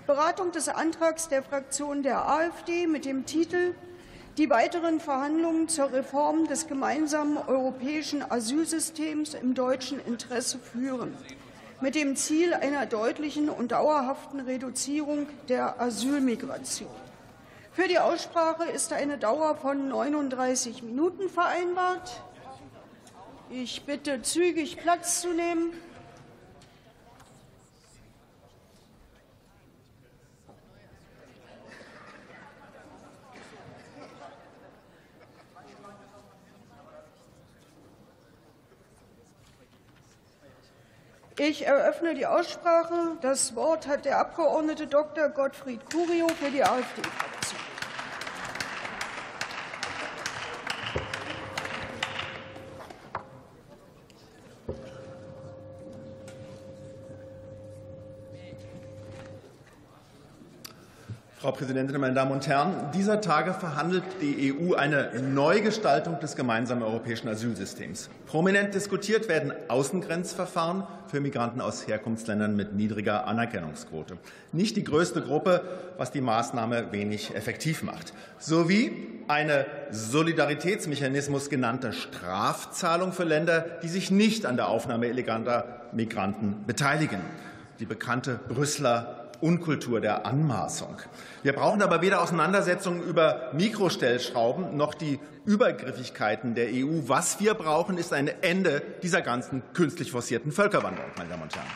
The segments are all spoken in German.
Beratung des Antrags der Fraktion der AfD mit dem Titel Die weiteren Verhandlungen zur Reform des gemeinsamen europäischen Asylsystems im deutschen Interesse führen, mit dem Ziel einer deutlichen und dauerhaften Reduzierung der Asylmigration. Für die Aussprache ist eine Dauer von 39 Minuten vereinbart. Ich bitte, zügig Platz zu nehmen. Ich eröffne die Aussprache. Das Wort hat der Abgeordnete Dr. Gottfried Curio für die AfD-Fraktion. Frau Präsidentin, meine Damen und Herren! Dieser Tage verhandelt die EU eine Neugestaltung des gemeinsamen europäischen Asylsystems. Prominent diskutiert werden Außengrenzverfahren für Migranten aus Herkunftsländern mit niedriger Anerkennungsquote. Nicht die größte Gruppe, was die Maßnahme wenig effektiv macht. Sowie eine Solidaritätsmechanismus genannte Strafzahlung für Länder, die sich nicht an der Aufnahme illegaler Migranten beteiligen. Die bekannte Brüsseler Unkultur der Anmaßung. Wir brauchen aber weder Auseinandersetzungen über Mikrostellschrauben noch die Übergriffigkeiten der EU. Was wir brauchen, ist ein Ende dieser ganzen künstlich forcierten Völkerwanderung, meine Damen und Herren.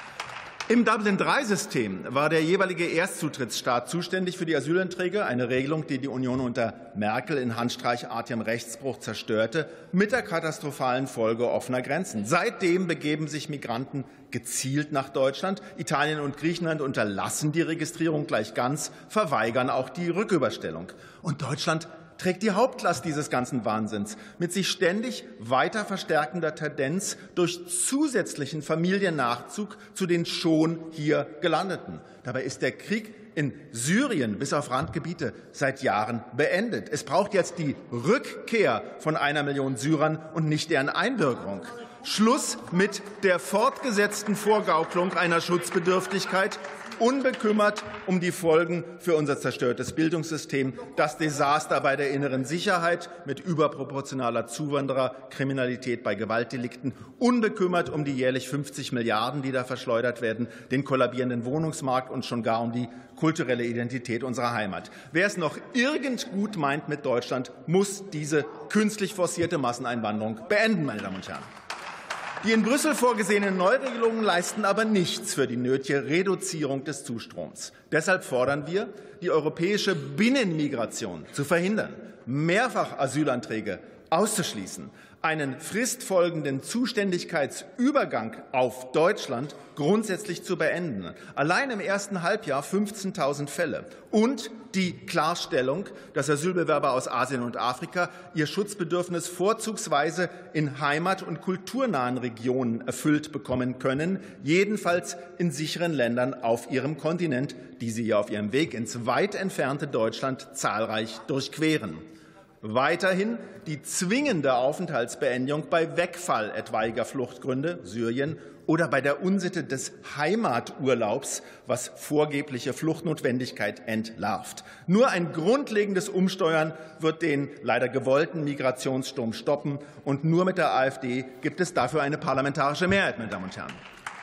Im Dublin-III-System war der jeweilige Erstzutrittsstaat zuständig für die Asylanträge, eine Regelung, die die Union unter Merkel in handstreichartigem Rechtsbruch zerstörte, mit der katastrophalen Folge offener Grenzen. Seitdem begeben sich Migranten gezielt nach Deutschland. Italien und Griechenland unterlassen die Registrierung gleich ganz, verweigern auch die Rücküberstellung. Und Deutschland trägt die Hauptlast dieses ganzen Wahnsinns mit sich ständig weiter verstärkender Tendenz durch zusätzlichen Familiennachzug zu den schon hier Gelandeten. Dabei ist der Krieg in Syrien bis auf Randgebiete seit Jahren beendet. Es braucht jetzt die Rückkehr von 1 Million Syrern und nicht deren Einbürgerung. Schluss mit der fortgesetzten Vorgaukelung einer Schutzbedürftigkeit, unbekümmert um die Folgen für unser zerstörtes Bildungssystem, das Desaster bei der inneren Sicherheit mit überproportionaler Zuwandererkriminalität bei Gewaltdelikten, unbekümmert um die jährlich 50 Milliarden, die da verschleudert werden, den kollabierenden Wohnungsmarkt und schon gar um die kulturelle Identität unserer Heimat. Wer es noch irgend gut meint mit Deutschland, muss diese künstlich forcierte Masseneinwanderung beenden, meine Damen und Herren. Die in Brüssel vorgesehenen Neuregelungen leisten aber nichts für die nötige Reduzierung des Zustroms. Deshalb fordern wir, die europäische Binnenmigration zu verhindern, Mehrfachasylanträge auszuschließen, einen fristfolgenden Zuständigkeitsübergang auf Deutschland grundsätzlich zu beenden. Allein im ersten Halbjahr 15.000 Fälle. Und die Klarstellung, dass Asylbewerber aus Asien und Afrika ihr Schutzbedürfnis vorzugsweise in heimat- und kulturnahen Regionen erfüllt bekommen können, jedenfalls in sicheren Ländern auf ihrem Kontinent, die sie ja auf ihrem Weg ins weit entfernte Deutschland zahlreich durchqueren. Weiterhin die zwingende Aufenthaltsbeendigung bei Wegfall etwaiger Fluchtgründe, Syrien, oder bei der Unsitte des Heimaturlaubs, was vorgebliche Fluchtnotwendigkeit entlarvt. Nur ein grundlegendes Umsteuern wird den leider gewollten Migrationssturm stoppen. Und nur mit der AfD gibt es dafür eine parlamentarische Mehrheit, meine Damen und Herren.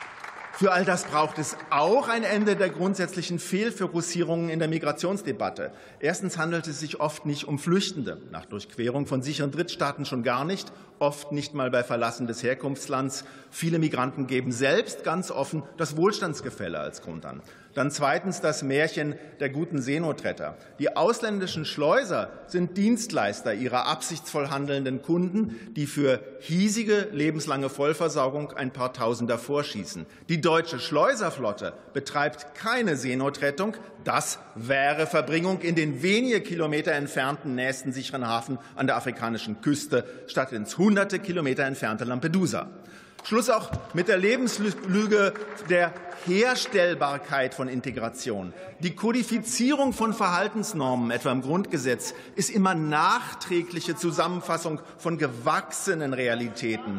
Für all das braucht es auch ein Ende der grundsätzlichen Fehlfokussierungen in der Migrationsdebatte. Erstens handelt es sich oft nicht um Flüchtende, nach Durchquerung von sicheren Drittstaaten schon gar nicht, oft nicht mal bei Verlassen des Herkunftslands. Viele Migranten geben selbst ganz offen das Wohlstandsgefälle als Grund an. Dann zweitens das Märchen der guten Seenotretter. Die ausländischen Schleuser sind Dienstleister ihrer absichtsvoll handelnden Kunden, die für hiesige lebenslange Vollversorgung ein paar Tausender vorschießen. Die deutsche Schleuserflotte betreibt keine Seenotrettung. Das wäre Verbringung in den wenige Kilometer entfernten nächsten sicheren Hafen an der afrikanischen Küste statt ins hunderte Kilometer entfernte Lampedusa. Schluss auch mit der Lebenslüge der Herstellbarkeit von Integration. Die Kodifizierung von Verhaltensnormen, etwa im Grundgesetz, ist immer nachträgliche Zusammenfassung von gewachsenen Realitäten.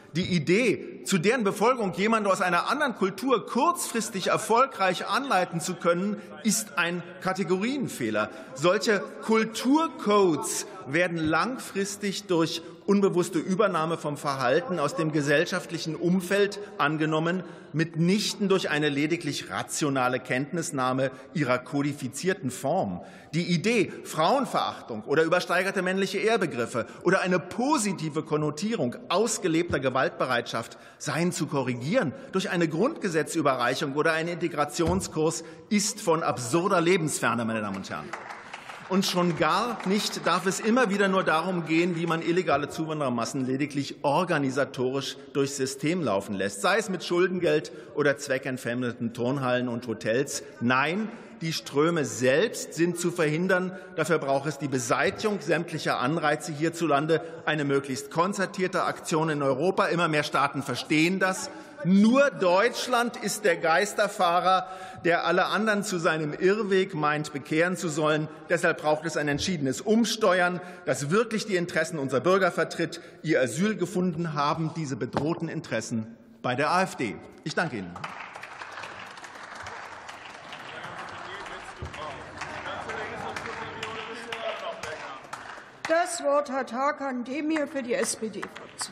Die Idee, zu deren Befolgung jemand aus einer anderen Kultur kurzfristig erfolgreich anleiten zu können, ist ein Kategorienfehler. Solche Kulturcodes werden langfristig durch unbewusste Übernahme vom Verhalten aus dem gesellschaftlichen Umfeld angenommen, mitnichten durch eine lediglich rationale Kenntnisnahme ihrer kodifizierten Form. Die Idee, Frauenverachtung oder übersteigerte männliche Ehrbegriffe oder eine positive Konnotierung ausgelebter Gewaltbereitschaft seien zu korrigieren durch eine Grundgesetzüberreichung oder einen Integrationskurs, ist von absurder Lebensferne, meine Damen und Herren. Und schon gar nicht darf es immer wieder nur darum gehen, wie man illegale Zuwanderermassen lediglich organisatorisch durchs System laufen lässt, sei es mit Schuldengeld oder zweckentfremdeten Turnhallen und Hotels. Nein, die Ströme selbst sind zu verhindern. Dafür braucht es die Beseitigung sämtlicher Anreize hierzulande, eine möglichst konzertierte Aktion in Europa. Immer mehr Staaten verstehen das. Nur Deutschland ist der Geisterfahrer, der alle anderen zu seinem Irrweg meint, bekehren zu sollen. Deshalb braucht es ein entschiedenes Umsteuern, das wirklich die Interessen unserer Bürger vertritt. Ihr Asyl gefunden haben diese bedrohten Interessen bei der AfD. Ich danke Ihnen. Das Wort hat Hakan Demir für die SPD-Fraktion.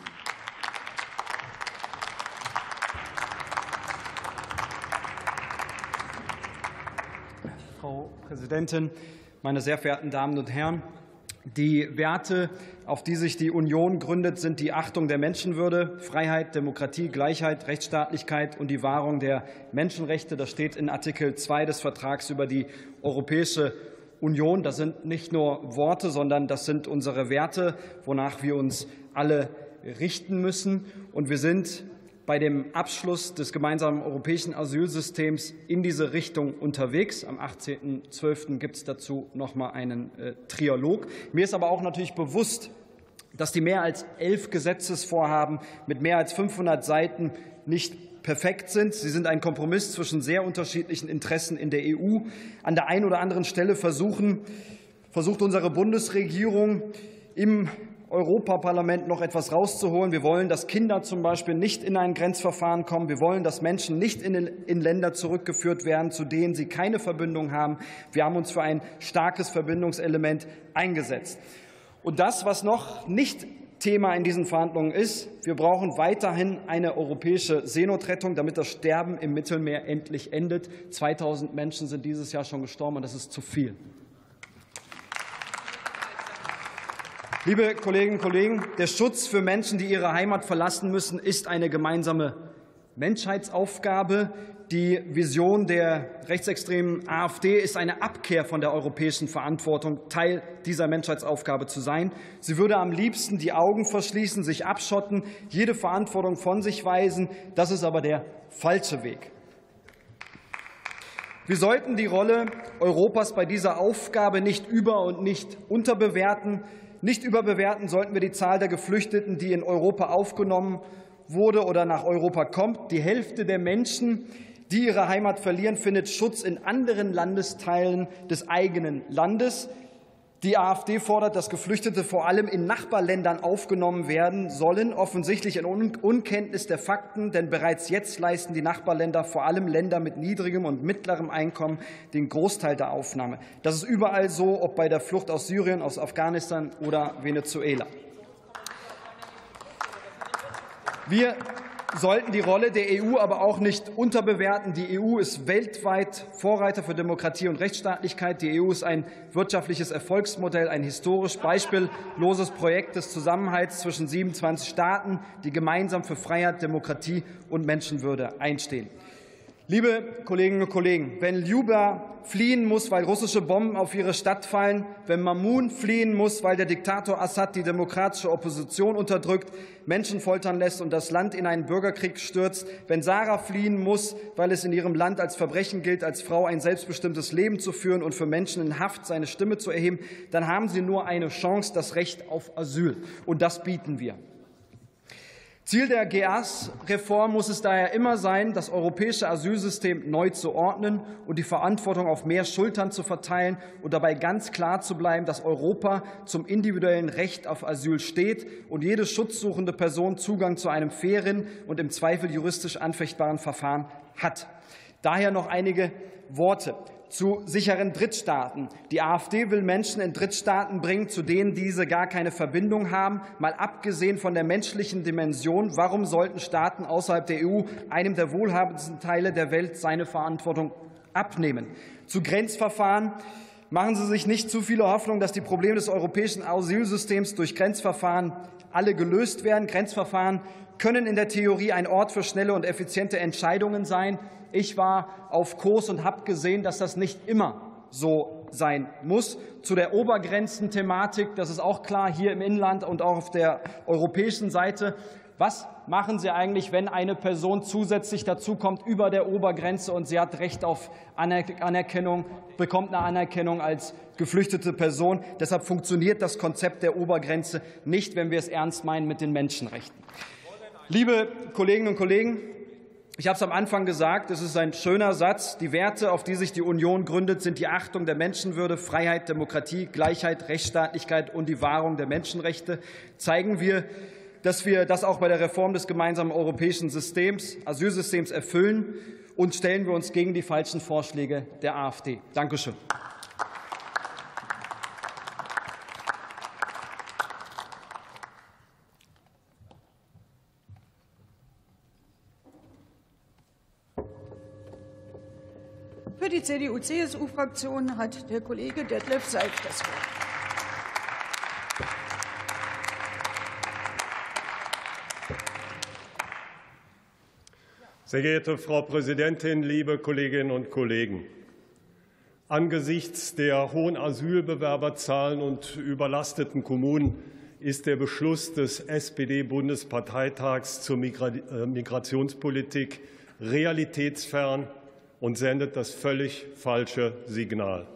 Frau Präsidentin, meine sehr verehrten Damen und Herren! Die Werte, auf die sich die Union gründet, sind die Achtung der Menschenwürde, Freiheit, Demokratie, Gleichheit, Rechtsstaatlichkeit und die Wahrung der Menschenrechte. Das steht in Artikel 2 des Vertrags über die Europäische Union. Das sind nicht nur Worte, sondern das sind unsere Werte, wonach wir uns alle richten müssen. Und wir sind bei dem Abschluss des gemeinsamen europäischen Asylsystems in diese Richtung unterwegs. Am 18.12. gibt es dazu noch mal einen Trialog. Mir ist aber auch natürlich bewusst, dass die mehr als 11 Gesetzesvorhaben mit mehr als 500 Seiten nicht perfekt sind. Sie sind ein Kompromiss zwischen sehr unterschiedlichen Interessen in der EU. An der einen oder anderen Stelle versucht unsere Bundesregierung im Europaparlament noch etwas rauszuholen. Wir wollen, dass Kinder zum Beispiel nicht in ein Grenzverfahren kommen. Wir wollen, dass Menschen nicht in Länder zurückgeführt werden, zu denen sie keine Verbindung haben. Wir haben uns für ein starkes Verbindungselement eingesetzt. Und das, was noch nicht Thema in diesen Verhandlungen ist, wir brauchen weiterhin eine europäische Seenotrettung, damit das Sterben im Mittelmeer endlich endet. 2000 Menschen sind dieses Jahr schon gestorben, und das ist zu viel. Liebe Kolleginnen und Kollegen, der Schutz für Menschen, die ihre Heimat verlassen müssen, ist eine gemeinsame Menschheitsaufgabe. Die Vision der rechtsextremen AfD ist eine Abkehr von der europäischen Verantwortung, Teil dieser Menschheitsaufgabe zu sein. Sie würde am liebsten die Augen verschließen, sich abschotten, jede Verantwortung von sich weisen. Das ist aber der falsche Weg. Wir sollten die Rolle Europas bei dieser Aufgabe nicht über- und nicht unterbewerten. Nicht überbewerten sollten wir die Zahl der Geflüchteten, die in Europa aufgenommen wurde oder nach Europa kommt. Die Hälfte der Menschen, die ihre Heimat verlieren, findet Schutz in anderen Landesteilen des eigenen Landes. Die AfD fordert, dass Geflüchtete vor allem in Nachbarländern aufgenommen werden sollen, offensichtlich in Unkenntnis der Fakten, denn bereits jetzt leisten die Nachbarländer, vor allem Länder mit niedrigem und mittlerem Einkommen, den Großteil der Aufnahme. Das ist überall so, ob bei der Flucht aus Syrien, aus Afghanistan oder Venezuela. Wir sollten die Rolle der EU aber auch nicht unterbewerten. Die EU ist weltweit Vorreiter für Demokratie und Rechtsstaatlichkeit. Die EU ist ein wirtschaftliches Erfolgsmodell, ein historisch beispielloses Projekt des Zusammenhalts zwischen 27 Staaten, die gemeinsam für Freiheit, Demokratie und Menschenwürde einstehen. Liebe Kolleginnen und Kollegen, wenn Ljuba fliehen muss, weil russische Bomben auf ihre Stadt fallen, wenn Mamun fliehen muss, weil der Diktator Assad die demokratische Opposition unterdrückt, Menschen foltern lässt und das Land in einen Bürgerkrieg stürzt, wenn Sarah fliehen muss, weil es in ihrem Land als Verbrechen gilt, als Frau ein selbstbestimmtes Leben zu führen und für Menschen in Haft seine Stimme zu erheben, dann haben sie nur eine Chance, das Recht auf Asyl. Und das bieten wir. Ziel der GEAS-Reform muss es daher immer sein, das europäische Asylsystem neu zu ordnen und die Verantwortung auf mehr Schultern zu verteilen und dabei ganz klar zu bleiben, dass Europa zum individuellen Recht auf Asyl steht und jede schutzsuchende Person Zugang zu einem fairen und im Zweifel juristisch anfechtbaren Verfahren hat. Daher noch einige Worte zu sicheren Drittstaaten. Die AfD will Menschen in Drittstaaten bringen, zu denen diese gar keine Verbindung haben. Mal abgesehen von der menschlichen Dimension, warum sollten Staaten außerhalb der EU einem der wohlhabendsten Teile der Welt seine Verantwortung abnehmen? Zu Grenzverfahren. Machen Sie sich nicht zu viele Hoffnung, dass die Probleme des europäischen Asylsystems durch Grenzverfahren alle gelöst werden. Grenzverfahren können in der Theorie ein Ort für schnelle und effiziente Entscheidungen sein. Ich war auf Kurs und habe gesehen, dass das nicht immer so sein muss. Zu der Obergrenzenthematik, das ist auch klar, hier im Inland und auch auf der europäischen Seite. Was machen Sie eigentlich, wenn eine Person zusätzlich dazukommt über der Obergrenze und sie hat Recht auf Anerkennung, bekommt eine Anerkennung als geflüchtete Person? Deshalb funktioniert das Konzept der Obergrenze nicht, wenn wir es ernst meinen mit den Menschenrechten. Liebe Kolleginnen und Kollegen, ich habe es am Anfang gesagt, es ist ein schöner Satz. Die Werte, auf die sich die Union gründet, sind die Achtung der Menschenwürde, Freiheit, Demokratie, Gleichheit, Rechtsstaatlichkeit und die Wahrung der Menschenrechte. Zeigen wir, dass wir das auch bei der Reform des gemeinsamen europäischen Asylsystems erfüllen, und stellen wir uns gegen die falschen Vorschläge der AfD. Dankeschön. Für die CDU-CSU-Fraktion hat der Kollege Detlef Seif das Wort. Sehr geehrte Frau Präsidentin, liebe Kolleginnen und Kollegen! Angesichts der hohen Asylbewerberzahlen und überlasteten Kommunen ist der Beschluss des SPD-Bundesparteitags zur Migrationspolitik realitätsfern und sendet das völlig falsche Signal.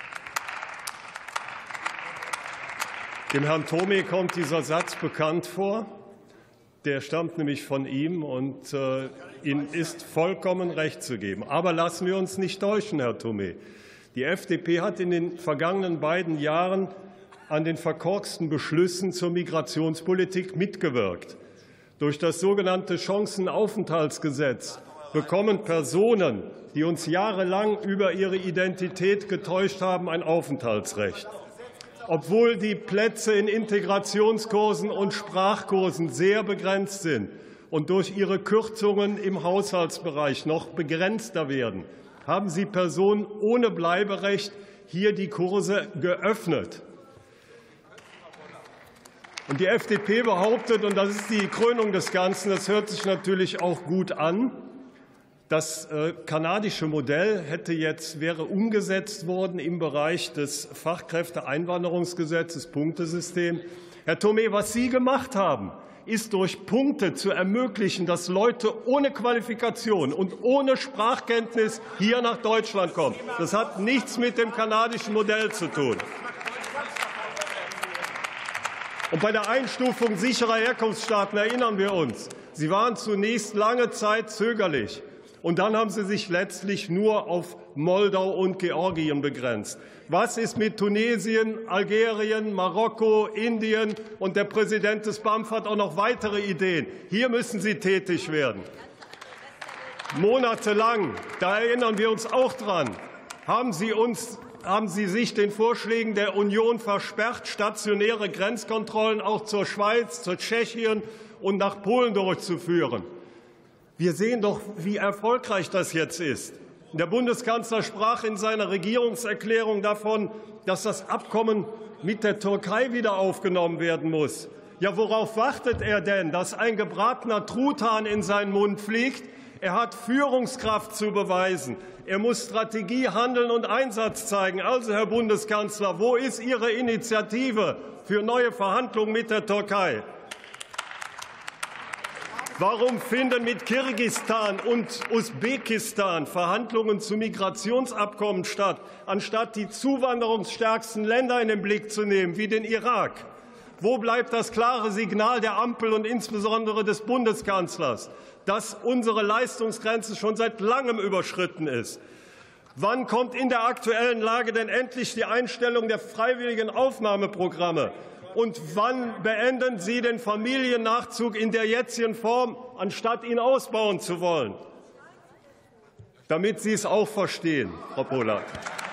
Dem Herrn Thome kommt dieser Satz bekannt vor. Der stammt nämlich von ihm, und ihm ist vollkommen recht zu geben. Aber lassen wir uns nicht täuschen, Herr Thome. Die FDP hat in den vergangenen beiden Jahren an den verkorksten Beschlüssen zur Migrationspolitik mitgewirkt. Durch das sogenannte Chancenaufenthaltsgesetz bekommen Personen, die uns jahrelang über ihre Identität getäuscht haben, ein Aufenthaltsrecht. Obwohl die Plätze in Integrationskursen und Sprachkursen sehr begrenzt sind und durch ihre Kürzungen im Haushaltsbereich noch begrenzter werden, haben Sie Personen ohne Bleiberecht hier die Kurse geöffnet. Und die FDP behauptet, und das ist die Krönung des Ganzen, das hört sich natürlich auch gut an, das kanadische Modell wäre umgesetzt worden im Bereich des Fachkräfteeinwanderungsgesetzes, Punktesystem. Herr Thome, was Sie gemacht haben, ist durch Punkte zu ermöglichen, dass Leute ohne Qualifikation und ohne Sprachkenntnis hier nach Deutschland kommen. Das hat nichts mit dem kanadischen Modell zu tun. Und bei der Einstufung sicherer Herkunftsstaaten erinnern wir uns, Sie waren zunächst lange Zeit zögerlich. Und dann haben Sie sich letztlich nur auf Moldau und Georgien begrenzt. Was ist mit Tunesien, Algerien, Marokko, Indien? Und der Präsident des BAMF hat auch noch weitere Ideen. Hier müssen Sie tätig werden. Monatelang, da erinnern wir uns auch dran, haben Sie sich den Vorschlägen der Union versperrt, stationäre Grenzkontrollen auch zur Schweiz, zur Tschechien und nach Polen durchzuführen. Wir sehen doch, wie erfolgreich das jetzt ist. Der Bundeskanzler sprach in seiner Regierungserklärung davon, dass das Abkommen mit der Türkei wieder aufgenommen werden muss. Ja, worauf wartet er denn, dass ein gebratener Truthahn in seinen Mund fliegt? Er hat Führungskraft zu beweisen. Er muss Strategie, Handeln und Einsatz zeigen. Also, Herr Bundeskanzler, wo ist Ihre Initiative für neue Verhandlungen mit der Türkei? Warum finden mit Kirgisistan und Usbekistan Verhandlungen zu Migrationsabkommen statt, anstatt die zuwanderungsstärksten Länder in den Blick zu nehmen, wie den Irak? Wo bleibt das klare Signal der Ampel und insbesondere des Bundeskanzlers, dass unsere Leistungsgrenze schon seit langem überschritten ist? Wann kommt in der aktuellen Lage denn endlich die Einstellung der freiwilligen Aufnahmeprogramme? Und wann beenden Sie den Familiennachzug in der jetzigen Form, anstatt ihn ausbauen zu wollen? Damit Sie es auch verstehen, Frau Pollack.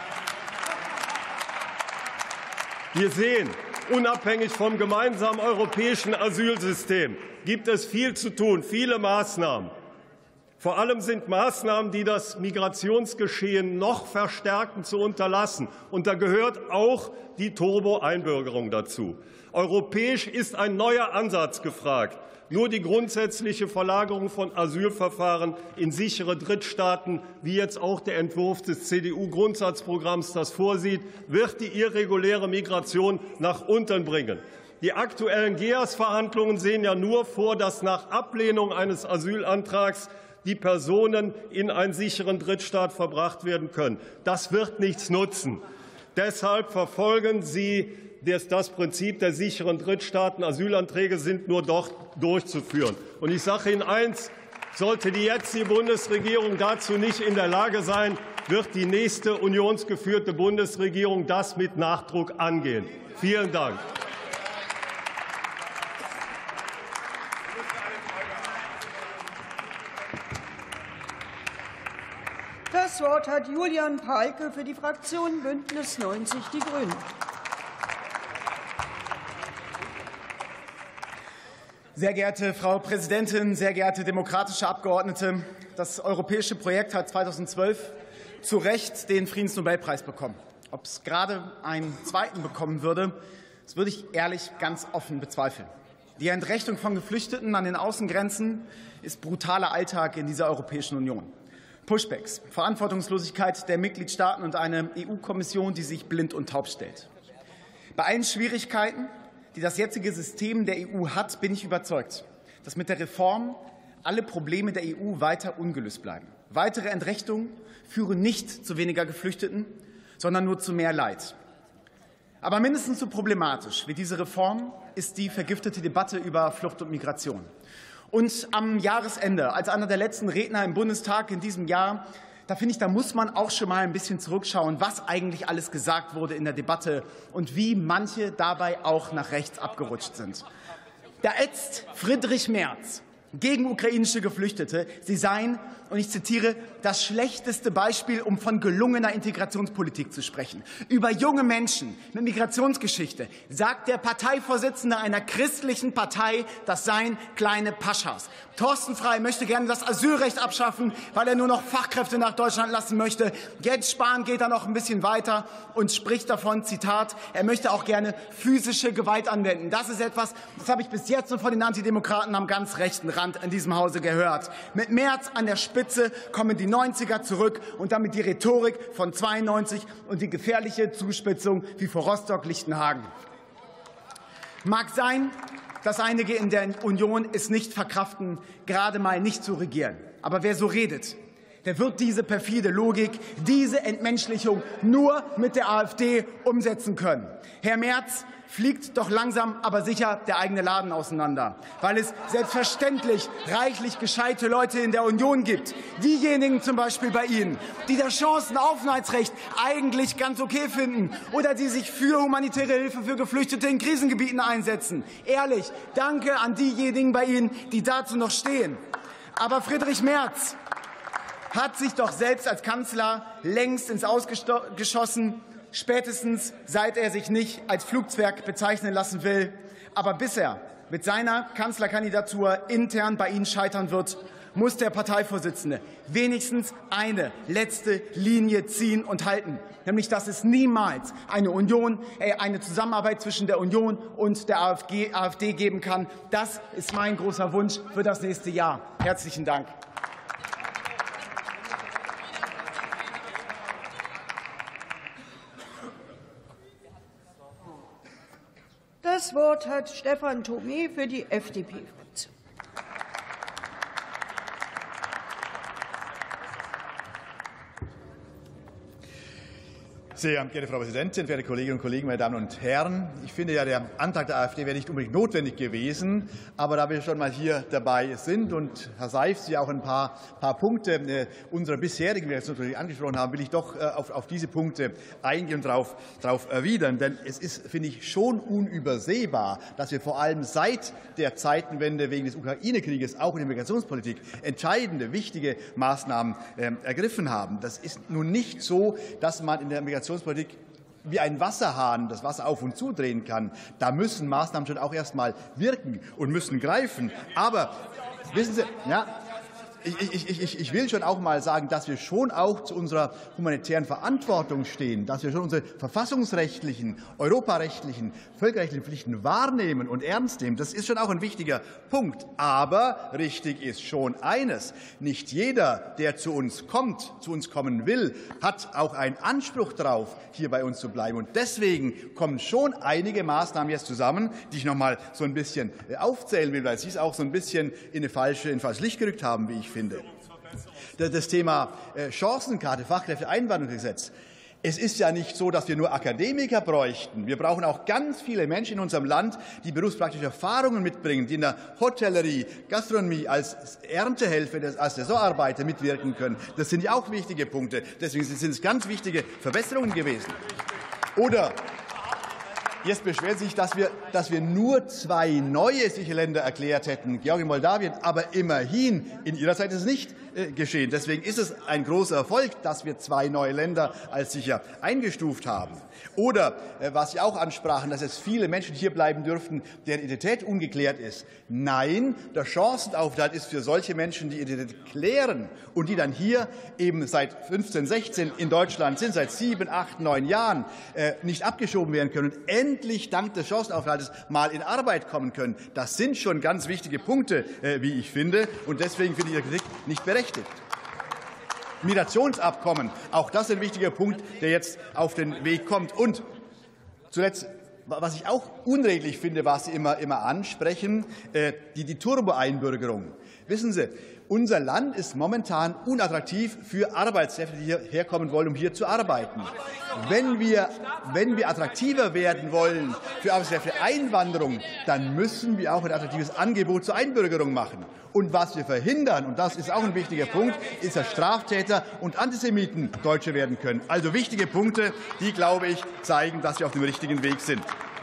Wir sehen, unabhängig vom gemeinsamen europäischen Asylsystem gibt es viel zu tun, viele Maßnahmen. Vor allem sind Maßnahmen, die das Migrationsgeschehen noch verstärken, zu unterlassen. Und da gehört auch die Turbo-Einbürgerung dazu. Europäisch ist ein neuer Ansatz gefragt. Nur die grundsätzliche Verlagerung von Asylverfahren in sichere Drittstaaten, wie jetzt auch der Entwurf des CDU-Grundsatzprogramms das vorsieht, wird die irreguläre Migration nach unten bringen. Die aktuellen GEAS-Verhandlungen sehen ja nur vor, dass nach Ablehnung eines Asylantrags die Personen in einen sicheren Drittstaat verbracht werden können. Das wird nichts nutzen. Deshalb verfolgen Sie das Prinzip der sicheren Drittstaaten. Asylanträge sind nur dort durchzuführen. Und ich sage Ihnen eins, sollte die jetzige Bundesregierung dazu nicht in der Lage sein, wird die nächste unionsgeführte Bundesregierung das mit Nachdruck angehen. Vielen Dank. Das Wort hat Julian Pahlke für die Fraktion Bündnis 90 Die Grünen. Sehr geehrte Frau Präsidentin, sehr geehrte demokratische Abgeordnete! Das europäische Projekt hat 2012 zu Recht den Friedensnobelpreis bekommen. Ob es gerade einen zweiten bekommen würde, das würde ich ehrlich ganz offen bezweifeln. Die Entrechtung von Geflüchteten an den Außengrenzen ist brutaler Alltag in dieser Europäischen Union. Pushbacks, Verantwortungslosigkeit der Mitgliedstaaten und eine EU-Kommission, die sich blind und taub stellt. Bei allen Schwierigkeiten, die das jetzige System der EU hat, bin ich überzeugt, dass mit der Reform alle Probleme der EU weiter ungelöst bleiben. Weitere Entrechtungen führen nicht zu weniger Geflüchteten, sondern nur zu mehr Leid. Aber mindestens so problematisch wie diese Reform ist die vergiftete Debatte über Flucht und Migration. Und am Jahresende, als einer der letzten Redner im Bundestag in diesem Jahr, da finde ich, da muss man auch schon mal ein bisschen zurückschauen, was eigentlich alles gesagt wurde in der Debatte und wie manche dabei auch nach rechts abgerutscht sind. Da ätzt Friedrich Merz gegen ukrainische Geflüchtete, sie seien, und ich zitiere, das schlechteste Beispiel, um von gelungener Integrationspolitik zu sprechen. Über junge Menschen mit Migrationsgeschichte sagt der Parteivorsitzende einer christlichen Partei, das seien kleine Paschas. Thorsten Frey möchte gerne das Asylrecht abschaffen, weil er nur noch Fachkräfte nach Deutschland lassen möchte. Jens Spahn geht da noch ein bisschen weiter und spricht davon, Zitat, er möchte auch gerne physische Gewalt anwenden. Das ist etwas, das habe ich bis jetzt nur von den Antidemokraten am ganz rechten Rand in diesem Hause gehört. Mit Merz an der Spitze kommen die 90er zurück und damit die Rhetorik von 92 und die gefährliche Zuspitzung wie vor Rostock-Lichtenhagen. Mag sein, dass einige in der Union es nicht verkraften, gerade mal nicht zu regieren. Aber wer so redet, der wird diese perfide Logik, diese Entmenschlichung nur mit der AfD umsetzen können. Herr Merz, fliegt doch langsam, aber sicher der eigene Laden auseinander, weil es selbstverständlich reichlich gescheite Leute in der Union gibt. Diejenigen zum Beispiel bei Ihnen, die das Chancenaufenthaltsrecht eigentlich ganz okay finden oder die sich für humanitäre Hilfe für Geflüchtete in Krisengebieten einsetzen. Ehrlich, danke an diejenigen bei Ihnen, die dazu noch stehen. Aber Friedrich Merz hat sich doch selbst als Kanzler längst ins Ausgeschossen, spätestens seit er sich nicht als Flugzwerg bezeichnen lassen will. Aber bis er mit seiner Kanzlerkandidatur intern bei Ihnen scheitern wird, muss der Parteivorsitzende wenigstens eine letzte Linie ziehen und halten, nämlich dass es niemals eine Zusammenarbeit zwischen der Union und der AfD geben kann. Das ist mein großer Wunsch für das nächste Jahr. Herzlichen Dank. Das Wort hat Stefan Thomé für die FDP-Fraktion. Sehr geehrte Frau Präsidentin, verehrte Kolleginnen und Kollegen, meine Damen und Herren! Ich finde ja, der Antrag der AfD wäre nicht unbedingt notwendig gewesen. Aber da wir schon mal hier dabei sind und Herr Seif Sie auch ein paar Punkte unserer bisherigen Migrationspolitik angesprochen haben, will ich doch auf diese Punkte eingehen und darauf erwidern. Denn es ist, finde ich, schon unübersehbar, dass wir vor allem seit der Zeitenwende wegen des Ukraine-Krieges auch in der Migrationspolitik entscheidende, wichtige Maßnahmen ergriffen haben. Das ist nun nicht so, dass man in der Migrationspolitik wie ein Wasserhahn das Wasser auf und zudrehen kann. Da müssen Maßnahmen schon auch erst mal wirken und müssen greifen. Aber wissen Sie, ja, ich will schon auch mal sagen, dass wir schon auch zu unserer humanitären Verantwortung stehen, dass wir schon unsere verfassungsrechtlichen, europarechtlichen, völkerrechtlichen Pflichten wahrnehmen und ernst nehmen. Das ist schon auch ein wichtiger Punkt. Aber richtig ist schon eines: Nicht jeder, der zu uns kommen will, hat auch einen Anspruch darauf, hier bei uns zu bleiben. Und deswegen kommen schon einige Maßnahmen jetzt zusammen, die ich noch mal so ein bisschen aufzählen will, weil Sie es auch so ein bisschen in falsches Licht gerückt haben, wie ich finde. Das Thema Chancenkarte, Fachkräfteeinwanderungsgesetz. Es ist ja nicht so, dass wir nur Akademiker bräuchten. Wir brauchen auch ganz viele Menschen in unserem Land, die berufspraktische Erfahrungen mitbringen, die in der Hotellerie, Gastronomie, als Erntehelfer, als Saisonarbeiter mitwirken können. Das sind ja auch wichtige Punkte. Deswegen sind es ganz wichtige Verbesserungen gewesen. Oder jetzt beschwert sich, dass wir nur 2 neue sichere Länder erklärt hätten, Georgien, Moldawien. Aber immerhin, in Ihrer Zeit ist es nicht geschehen. Deswegen ist es ein großer Erfolg, dass wir 2 neue Länder als sicher eingestuft haben. Oder, was Sie auch ansprachen, dass es viele Menschen hier bleiben dürften, deren Identität ungeklärt ist. Nein, der Chancenaufenthalt ist für solche Menschen, die Identität klären und die dann hier eben seit 15, 16 in Deutschland sind, seit 7, 8, 9 Jahren nicht abgeschoben werden können und endlich dank des Chancenaufenthaltes mal in Arbeit kommen können. Das sind schon ganz wichtige Punkte, wie ich finde. Und deswegen finde ich die Kritik nicht berechtigt. Migrationsabkommen, auch das ist ein wichtiger Punkt, der jetzt auf den Weg kommt. Und zuletzt, was ich auch unredlich finde, was Sie immer ansprechen, die Turbo-Einbürgerung. Wissen Sie, unser Land ist momentan unattraktiv für Arbeitskräfte, die hierher kommen wollen, um hier zu arbeiten. Wenn wir attraktiver werden wollen für Arbeitskräfte-Einwanderung, dann müssen wir auch ein attraktives Angebot zur Einbürgerung machen. Und was wir verhindern, und das ist auch ein wichtiger Punkt, ist, dass Straftäter und Antisemiten Deutsche werden können. Also wichtige Punkte, die, glaube ich, zeigen, dass wir auf dem richtigen Weg sind.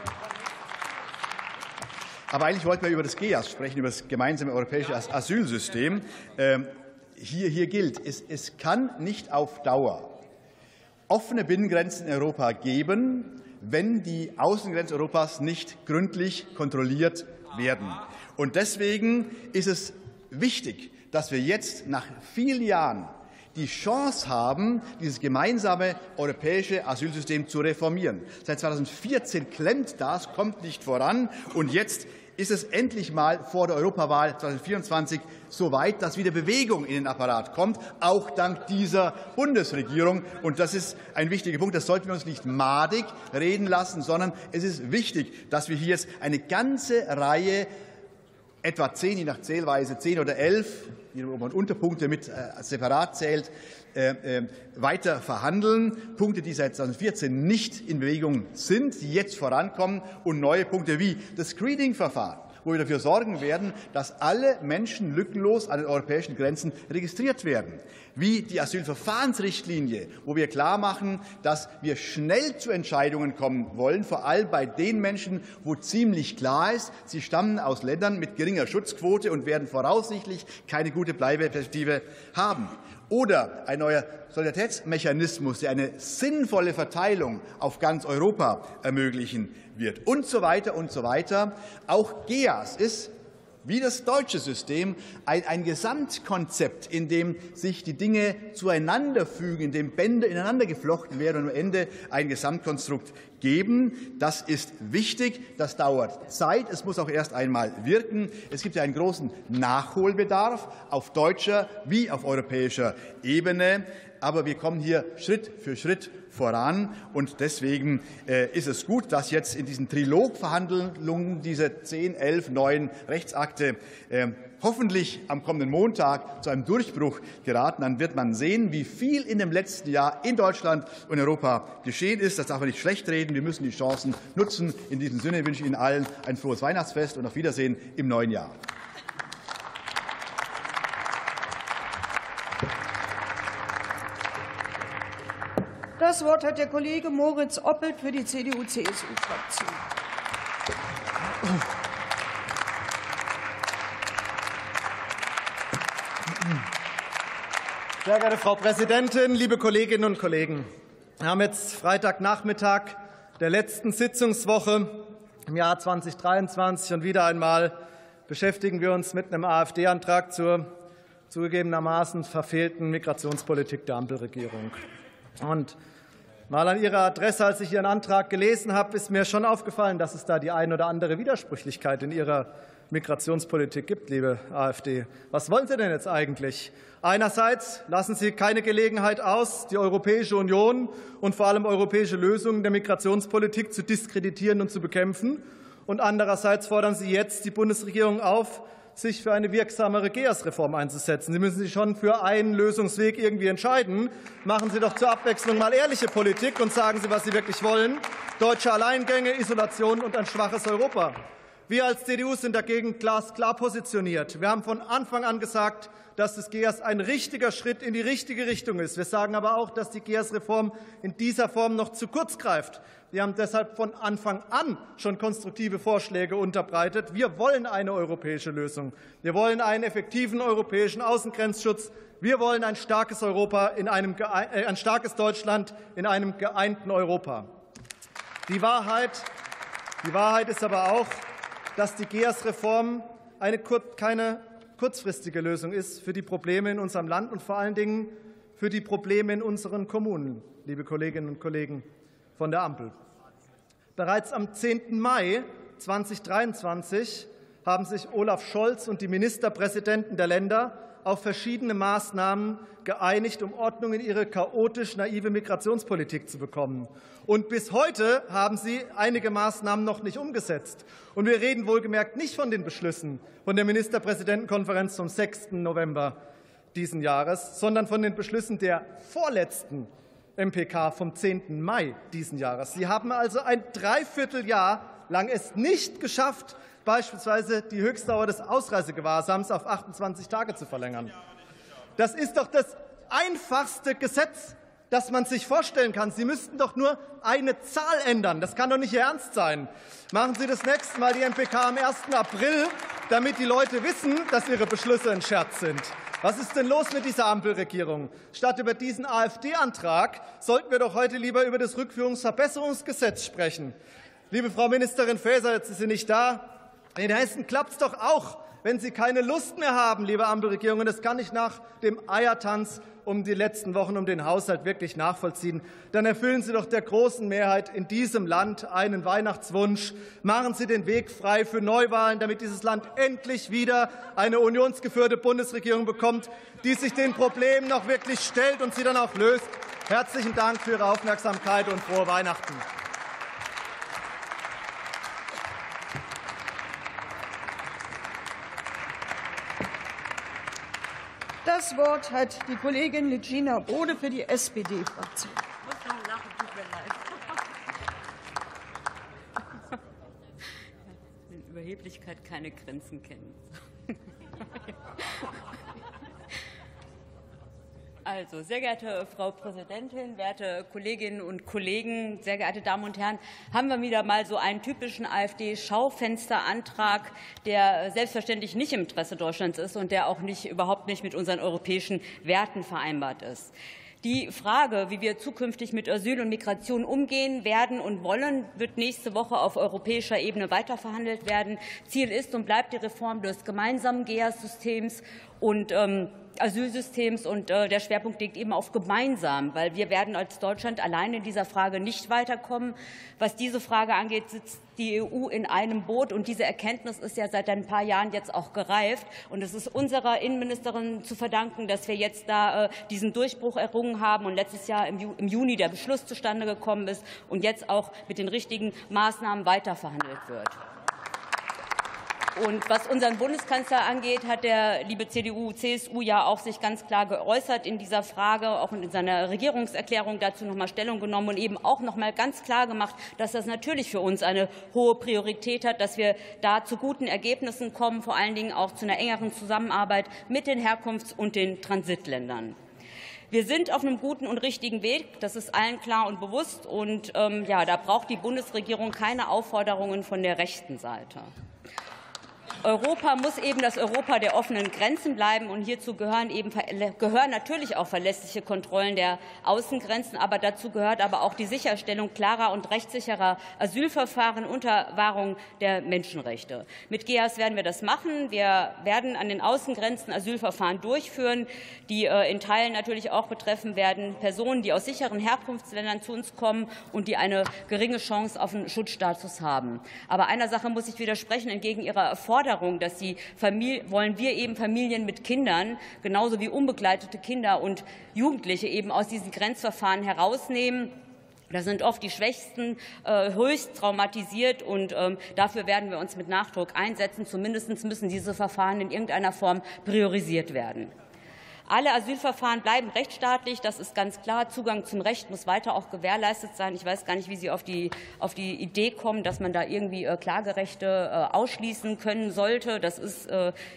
Aber eigentlich wollten wir über das GEAS sprechen, über das gemeinsame europäische Asylsystem. Hier gilt, es kann nicht auf Dauer offene Binnengrenzen in Europa geben, wenn die Außengrenzen Europas nicht gründlich kontrolliert werden. Und deswegen ist es wichtig, dass wir jetzt nach vielen Jahren die Chance haben, dieses gemeinsame europäische Asylsystem zu reformieren. Seit 2014 klemmt das, kommt nicht voran. Und jetzt ist es endlich mal vor der Europawahl 2024 so weit, dass wieder Bewegung in den Apparat kommt, auch dank dieser Bundesregierung. Und das ist ein wichtiger Punkt. Das sollten wir uns nicht madig reden lassen, sondern es ist wichtig, dass wir hier jetzt eine ganze Reihe, etwa 10, je nach Zählweise 10 oder 11, ob man Unterpunkte mit separat zählt, weiter verhandeln. Punkte, die seit 2014 nicht in Bewegung sind, die jetzt vorankommen, und neue Punkte wie das Screening-Verfahren, wo wir dafür sorgen werden, dass alle Menschen lückenlos an den europäischen Grenzen registriert werden, wie die Asylverfahrensrichtlinie, wo wir klarmachen, dass wir schnell zu Entscheidungen kommen wollen, vor allem bei den Menschen, wo ziemlich klar ist, sie stammen aus Ländern mit geringer Schutzquote und werden voraussichtlich keine gute Bleibeperspektive haben. Oder ein neuer Solidaritätsmechanismus, der eine sinnvolle Verteilung auf ganz Europa ermöglichen wird, und so weiter und so weiter. Auch GEAS ist, wie das deutsche System, ein Gesamtkonzept, in dem sich die Dinge zueinander fügen, in dem Bänder ineinander geflochten werden und am Ende ein Gesamtkonstrukt geben. Das ist wichtig, das dauert Zeit, es muss auch erst einmal wirken. Es gibt ja einen großen Nachholbedarf auf deutscher wie auf europäischer Ebene. aber wir kommen hier Schritt für Schritt voran. Und deswegen ist es gut, dass jetzt in diesen Trilogverhandlungen diese 10, 11 neuen Rechtsakte hoffentlich am kommenden Montag zu einem Durchbruch geraten. Dann wird man sehen, wie viel in dem letzten Jahr in Deutschland und Europa geschehen ist. Das darf man nicht schlecht reden. Wir müssen die Chancen nutzen. In diesem Sinne wünsche ich Ihnen allen ein frohes Weihnachtsfest und auf Wiedersehen im neuen Jahr. Das Wort hat der Kollege Moritz Oppelt für die CDU-CSU-Fraktion. Sehr geehrte Frau Präsidentin, liebe Kolleginnen und Kollegen! Wir haben jetzt Freitagnachmittag der letzten Sitzungswoche im Jahr 2023 und wieder einmal beschäftigen wir uns mit einem AfD-Antrag zur zugegebenermaßen verfehlten Migrationspolitik der Ampelregierung. Und mal an Ihrer Adresse, als ich Ihren Antrag gelesen habe, ist mir schon aufgefallen, dass es da die ein oder andere Widersprüchlichkeit in Ihrer Migrationspolitik gibt, liebe AfD. Was wollen Sie denn jetzt eigentlich? Einerseits lassen Sie keine Gelegenheit aus, die Europäische Union und vor allem europäische Lösungen der Migrationspolitik zu diskreditieren und zu bekämpfen. Und andererseits fordern Sie jetzt die Bundesregierung auf, sich für eine wirksamere GEAS-Reform einzusetzen. Sie müssen sich schon für einen Lösungsweg irgendwie entscheiden. Machen Sie doch zur Abwechslung mal ehrliche Politik und sagen Sie, was Sie wirklich wollen. Deutsche Alleingänge, Isolation und ein schwaches Europa. Wir als CDU sind dagegen glasklar positioniert. Wir haben von Anfang an gesagt, dass das GEAS ein richtiger Schritt in die richtige Richtung ist. Wir sagen aber auch, dass die GEAS-Reform in dieser Form noch zu kurz greift. Wir haben deshalb von Anfang an schon konstruktive Vorschläge unterbreitet. Wir wollen eine europäische Lösung. Wir wollen einen effektiven europäischen Außengrenzschutz. Wir wollen ein starkes Europa ein starkes Deutschland in einem geeinten Europa. Die Wahrheit ist aber auch, dass die GEAS-Reform keine kurzfristige Lösung ist für die Probleme in unserem Land und vor allen Dingen für die Probleme in unseren Kommunen, liebe Kolleginnen und Kollegen von der Ampel. Bereits am 10. Mai 2023 haben sich Olaf Scholz und die Ministerpräsidenten der Länder auf verschiedene Maßnahmen geeinigt, um Ordnung in ihre chaotisch naive Migrationspolitik zu bekommen. Und bis heute haben sie einige Maßnahmen noch nicht umgesetzt. Und wir reden wohlgemerkt nicht von den Beschlüssen von der Ministerpräsidentenkonferenz vom 6. November diesen Jahres, sondern von den Beschlüssen der vorletzten MPK vom 10. Mai diesen Jahres. Sie haben also ein Dreivierteljahr lang es nicht geschafft, beispielsweise die Höchstdauer des Ausreisegewahrsams auf 28 Tage zu verlängern. Das ist doch das einfachste Gesetz, das man sich vorstellen kann. Sie müssten doch nur eine Zahl ändern. Das kann doch nicht Ihr Ernst sein. Machen Sie das nächste Mal die MPK am 1. April, damit die Leute wissen, dass Ihre Beschlüsse ein Scherz sind. Was ist denn los mit dieser Ampelregierung? Statt über diesen AfD-Antrag sollten wir doch heute lieber über das Rückführungsverbesserungsgesetz sprechen. Liebe Frau Ministerin Faeser, jetzt ist sie nicht da. In Hessen klappt es doch auch, wenn Sie keine Lust mehr haben, liebe Ampelregierung. Und das kann ich nach dem Eiertanz um die letzten Wochen um den Haushalt wirklich nachvollziehen. Dann erfüllen Sie doch der großen Mehrheit in diesem Land einen Weihnachtswunsch. Machen Sie den Weg frei für Neuwahlen, damit dieses Land endlich wieder eine unionsgeführte Bundesregierung bekommt, die sich den Problemen noch wirklich stellt und sie dann auch löst. Herzlichen Dank für Ihre Aufmerksamkeit und frohe Weihnachten. Das Wort hat die Kollegin Regina Bode für die SPD-Fraktion. Wenn Überheblichkeit keine Grenzen kennt. Also, sehr geehrte Frau Präsidentin, werte Kolleginnen und Kollegen, sehr geehrte Damen und Herren, haben wir wieder mal so einen typischen AfD-Schaufensterantrag, der selbstverständlich nicht im Interesse Deutschlands ist und der auch überhaupt nicht mit unseren europäischen Werten vereinbart ist. Die Frage, wie wir zukünftig mit Asyl und Migration umgehen werden und wollen, wird nächste Woche auf europäischer Ebene weiterverhandelt werden. Ziel ist und bleibt die Reform des gemeinsamen GEAS-Systems und Asylsystems, und der Schwerpunkt liegt eben auf gemeinsam, weil wir werden als Deutschland allein in dieser Frage nicht weiterkommen. Was diese Frage angeht, sitzt die EU in einem Boot, und diese Erkenntnis ist ja seit ein paar Jahren jetzt auch gereift. Und es ist unserer Innenministerin zu verdanken, dass wir jetzt da diesen Durchbruch errungen haben und letztes Jahr im Juni der Beschluss zustande gekommen ist und jetzt auch mit den richtigen Maßnahmen weiterverhandelt wird. Und was unseren Bundeskanzler angeht, hat der liebe CDU-CSU ja auch sich ganz klar geäußert in dieser Frage, auch in seiner Regierungserklärung dazu noch mal Stellung genommen und eben auch noch mal ganz klar gemacht, dass das natürlich für uns eine hohe Priorität hat, dass wir da zu guten Ergebnissen kommen, vor allen Dingen auch zu einer engeren Zusammenarbeit mit den Herkunfts- und den Transitländern. Wir sind auf einem guten und richtigen Weg, das ist allen klar und bewusst. Und da braucht die Bundesregierung keine Aufforderungen von der rechten Seite. Europa muss eben das Europa der offenen Grenzen bleiben, und hierzu gehören natürlich auch verlässliche Kontrollen der Außengrenzen, aber dazu gehört aber auch die Sicherstellung klarer und rechtssicherer Asylverfahren unter Wahrung der Menschenrechte. Mit GEAS werden wir das machen. Wir werden an den Außengrenzen Asylverfahren durchführen, die in Teilen natürlich auch betreffen werden Personen, die aus sicheren Herkunftsländern zu uns kommen und die eine geringe Chance auf einen Schutzstatus haben. Aber einer Sache muss ich widersprechen. Entgegen Ihrer Forderung, dass wollen wir eben Familien mit Kindern genauso wie unbegleitete Kinder und Jugendliche eben aus diesen Grenzverfahren herausnehmen. Das sind oft die Schwächsten, höchst traumatisiert, und dafür werden wir uns mit Nachdruck einsetzen. Zumindest müssen diese Verfahren in irgendeiner Form priorisiert werden. Alle Asylverfahren bleiben rechtsstaatlich, das ist ganz klar. Zugang zum Recht muss weiter auch gewährleistet sein. Ich weiß gar nicht, wie Sie auf die Idee kommen, dass man da irgendwie Klagerechte ausschließen können sollte. Das ist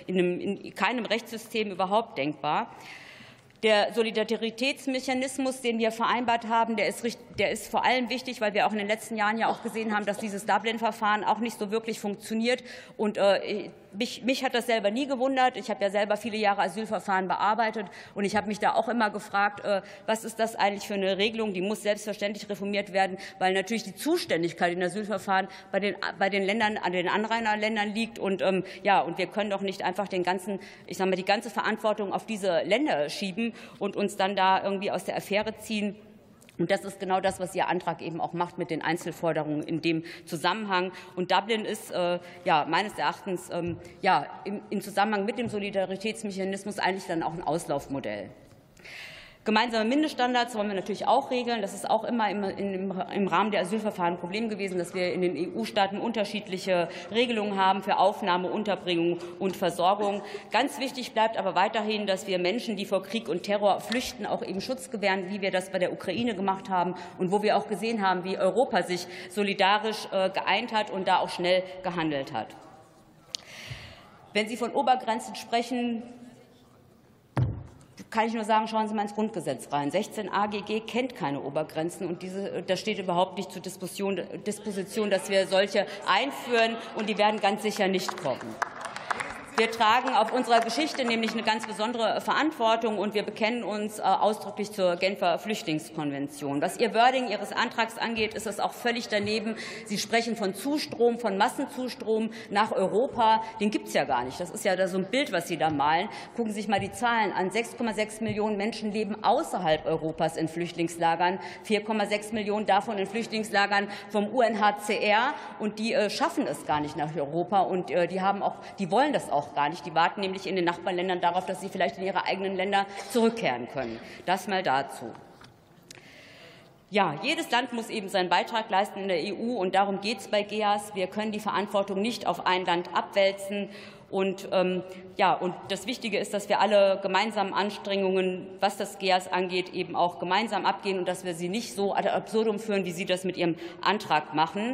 in keinem Rechtssystem überhaupt denkbar. Der Solidaritätsmechanismus, den wir vereinbart haben, der ist vor allem wichtig, weil wir auch in den letzten Jahren ja auch gesehen haben, dass dieses Dublin-Verfahren auch nicht so wirklich funktioniert. Und mich hat das selber nie gewundert. Ich habe ja selber viele Jahre Asylverfahren bearbeitet, und ich habe mich da auch immer gefragt, was ist das eigentlich für eine Regelung? Die muss selbstverständlich reformiert werden, weil natürlich die Zuständigkeit in Asylverfahren bei den Ländern, an den Anrainerländern liegt. Und wir können doch nicht einfach die ganze Verantwortung auf diese Länder schieben und uns dann da irgendwie aus der Affäre ziehen. Und das ist genau das, was Ihr Antrag eben auch macht mit den Einzelforderungen in dem Zusammenhang. Und Dublin ist meines Erachtens im Zusammenhang mit dem Solidaritätsmechanismus eigentlich dann auch ein Auslaufmodell. Gemeinsame Mindeststandards wollen wir natürlich auch regeln. Das ist auch immer im Rahmen der Asylverfahren ein Problem gewesen, dass wir in den EU-Staaten unterschiedliche Regelungen haben für Aufnahme, Unterbringung und Versorgung. Ganz wichtig bleibt aber weiterhin, dass wir Menschen, die vor Krieg und Terror flüchten, auch eben Schutz gewähren, wie wir das bei der Ukraine gemacht haben und wo wir auch gesehen haben, wie Europa sich solidarisch geeint hat und da auch schnell gehandelt hat. Wenn Sie von Obergrenzen sprechen, kann ich nur sagen, schauen Sie mal ins Grundgesetz rein. 16 AGG kennt keine Obergrenzen, und das steht überhaupt nicht zur Disposition, dass wir solche einführen, und die werden ganz sicher nicht kommen. Wir tragen auf unserer Geschichte nämlich eine ganz besondere Verantwortung, und wir bekennen uns ausdrücklich zur Genfer Flüchtlingskonvention. Was Ihr Wording Ihres Antrags angeht, ist es auch völlig daneben. Sie sprechen von Zustrom, von Massenzustrom nach Europa. Den gibt es ja gar nicht. Das ist ja so ein Bild, was Sie da malen. Gucken Sie sich mal die Zahlen an. 6,6 Millionen Menschen leben außerhalb Europas in Flüchtlingslagern, 4,6 Millionen davon in Flüchtlingslagern vom UNHCR, und die schaffen es gar nicht nach Europa, und die wollen das auch gar nicht. Die warten nämlich in den Nachbarländern darauf, dass sie vielleicht in ihre eigenen Länder zurückkehren können. Das mal dazu. Ja, jedes Land muss eben seinen Beitrag leisten in der EU, und darum geht es bei GEAS. Wir können die Verantwortung nicht auf ein Land abwälzen. Und das Wichtige ist, dass wir alle gemeinsamen Anstrengungen, was das GEAS angeht, eben auch gemeinsam abgehen, und dass wir sie nicht so ad absurdum führen, wie Sie das mit Ihrem Antrag machen.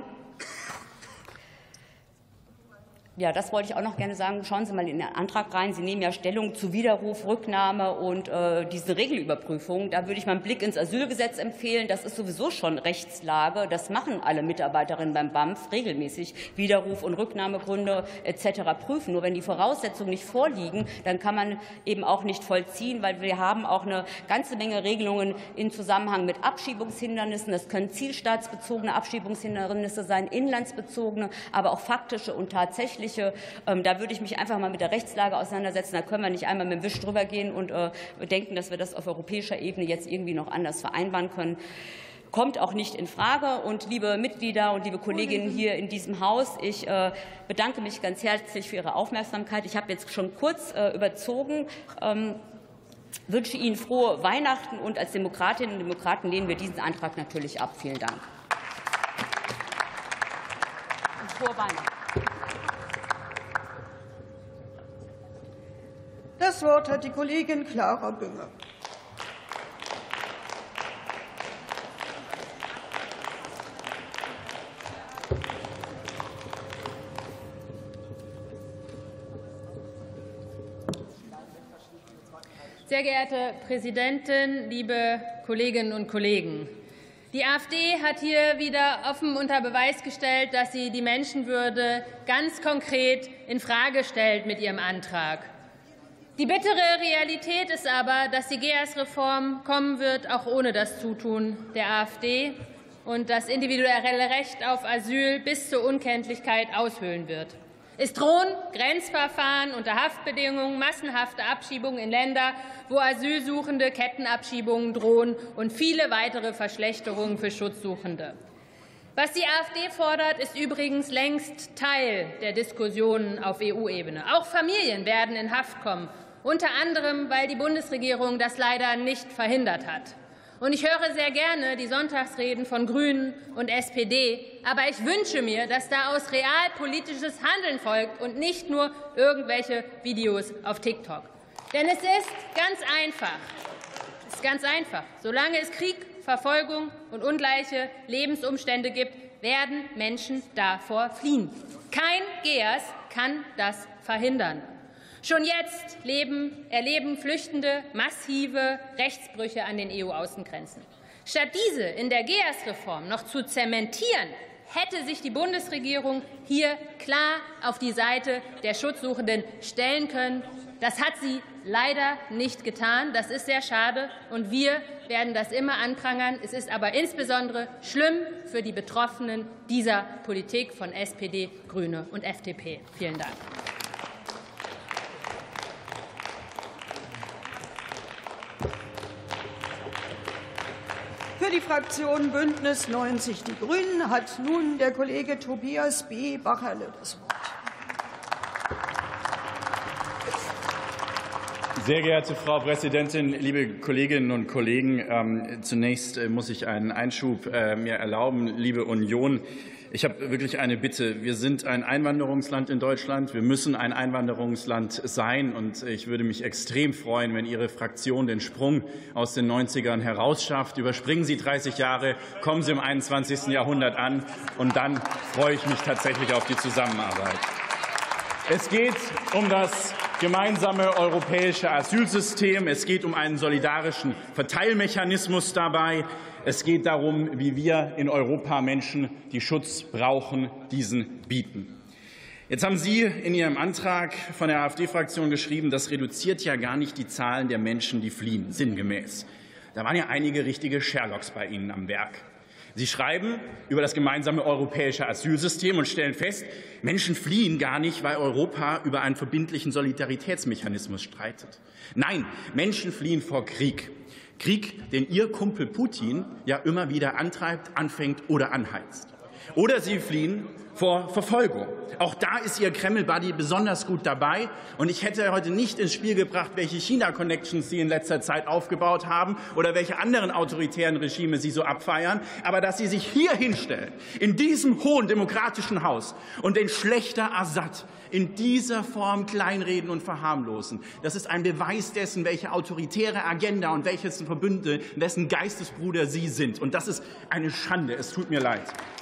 Ja, das wollte ich auch noch gerne sagen. Schauen Sie mal in den Antrag rein. Sie nehmen ja Stellung zu Widerruf, Rücknahme und diese Regelüberprüfung. Da würde ich mal einen Blick ins Asylgesetz empfehlen. Das ist sowieso schon Rechtslage. Das machen alle Mitarbeiterinnen beim BAMF regelmäßig. Widerruf und Rücknahmegründe etc. prüfen. Nur wenn die Voraussetzungen nicht vorliegen, dann kann man eben auch nicht vollziehen, weil wir haben auch eine ganze Menge Regelungen im Zusammenhang mit Abschiebungshindernissen. Das können zielstaatsbezogene Abschiebungshindernisse sein, inlandsbezogene, aber auch faktische und tatsächliche Rechtliche. Da würde ich mich einfach mal mit der Rechtslage auseinandersetzen. Da können wir nicht einmal mit dem Wisch drüber gehen und denken, dass wir das auf europäischer Ebene jetzt irgendwie noch anders vereinbaren können. Kommt auch nicht in Frage. Und liebe Mitglieder und liebe Kolleginnen hier in diesem Haus, ich bedanke mich ganz herzlich für Ihre Aufmerksamkeit. Ich habe jetzt schon kurz überzogen. Wünsche Ihnen frohe Weihnachten, und als Demokratinnen und Demokraten lehnen wir diesen Antrag natürlich ab. Vielen Dank. Und frohe Weihnachten. Das Wort hat die Kollegin Clara Bünger. Sehr geehrte Präsidentin, liebe Kolleginnen und Kollegen! Die AfD hat hier wieder offen unter Beweis gestellt, dass sie die Menschenwürde ganz konkret infrage stellt mit ihrem Antrag. Die bittere Realität ist aber, dass die GEAS-Reform kommen wird, auch ohne das Zutun der AfD, und das individuelle Recht auf Asyl bis zur Unkenntlichkeit aushöhlen wird. Es drohen Grenzverfahren unter Haftbedingungen, massenhafte Abschiebungen in Länder, wo Asylsuchende, Kettenabschiebungen drohen und viele weitere Verschlechterungen für Schutzsuchende. Was die AfD fordert, ist übrigens längst Teil der Diskussionen auf EU-Ebene. Auch Familien werden in Haft kommen, unter anderem, weil die Bundesregierung das leider nicht verhindert hat. Und ich höre sehr gerne die Sonntagsreden von Grünen und SPD. Aber ich wünsche mir, dass daraus realpolitisches Handeln folgt und nicht nur irgendwelche Videos auf TikTok. Denn es ist ganz einfach. Solange es Krieg, Verfolgung und ungleiche Lebensumstände gibt, werden Menschen davor fliehen. Kein GEAS kann das verhindern. Schon jetzt erleben Flüchtende massive Rechtsbrüche an den EU-Außengrenzen. Statt diese in der GEAS-Reform noch zu zementieren, hätte sich die Bundesregierung hier klar auf die Seite der Schutzsuchenden stellen können. Das hat sie leider nicht getan. Das ist sehr schade, und wir werden das immer anprangern. Es ist aber insbesondere schlimm für die Betroffenen dieser Politik von SPD, Grüne und FDP. Vielen Dank. Für die Fraktion Bündnis 90 Die Grünen hat nun der Kollege Tobias B. Bacherle das Wort. Sehr geehrte Frau Präsidentin, liebe Kolleginnen und Kollegen! Zunächst muss ich einen Einschub mir erlauben. Liebe Union, ich habe wirklich eine Bitte. Wir sind ein Einwanderungsland in Deutschland. Wir müssen ein Einwanderungsland sein. Und ich würde mich extrem freuen, wenn Ihre Fraktion den Sprung aus den 90ern herausschafft. Überspringen Sie 30 Jahre, kommen Sie im 21. Jahrhundert an. Und dann freue ich mich tatsächlich auf die Zusammenarbeit. Es geht um das gemeinsame europäische Asylsystem. Es geht um einen solidarischen Verteilmechanismus dabei. Es geht darum, wie wir in Europa Menschen, die Schutz brauchen, diesen bieten. Jetzt haben Sie in Ihrem Antrag von der AfD-Fraktion geschrieben, das reduziert ja gar nicht die Zahlen der Menschen, die fliehen, sinngemäß. Da waren ja einige richtige Sherlocks bei Ihnen am Werk. Sie schreiben über das gemeinsame europäische Asylsystem und stellen fest, Menschen fliehen gar nicht, weil Europa über einen verbindlichen Solidaritätsmechanismus streitet. Nein, Menschen fliehen vor Krieg. Krieg, den Ihr Kumpel Putin ja immer wieder antreibt, anfängt oder anheizt. Oder sie fliehen vor Verfolgung. Auch da ist Ihr Kreml-Buddy besonders gut dabei. Und ich hätte heute nicht ins Spiel gebracht, welche China-Connections Sie in letzter Zeit aufgebaut haben oder welche anderen autoritären Regime Sie so abfeiern. Aber dass Sie sich hier hinstellen, in diesem hohen demokratischen Haus, und den Schlächter Assad in dieser Form kleinreden und verharmlosen, das ist ein Beweis dessen, welche autoritäre Agenda und welches Verbündete, wessen Geistesbruder Sie sind. Und das ist eine Schande. Es tut mir leid.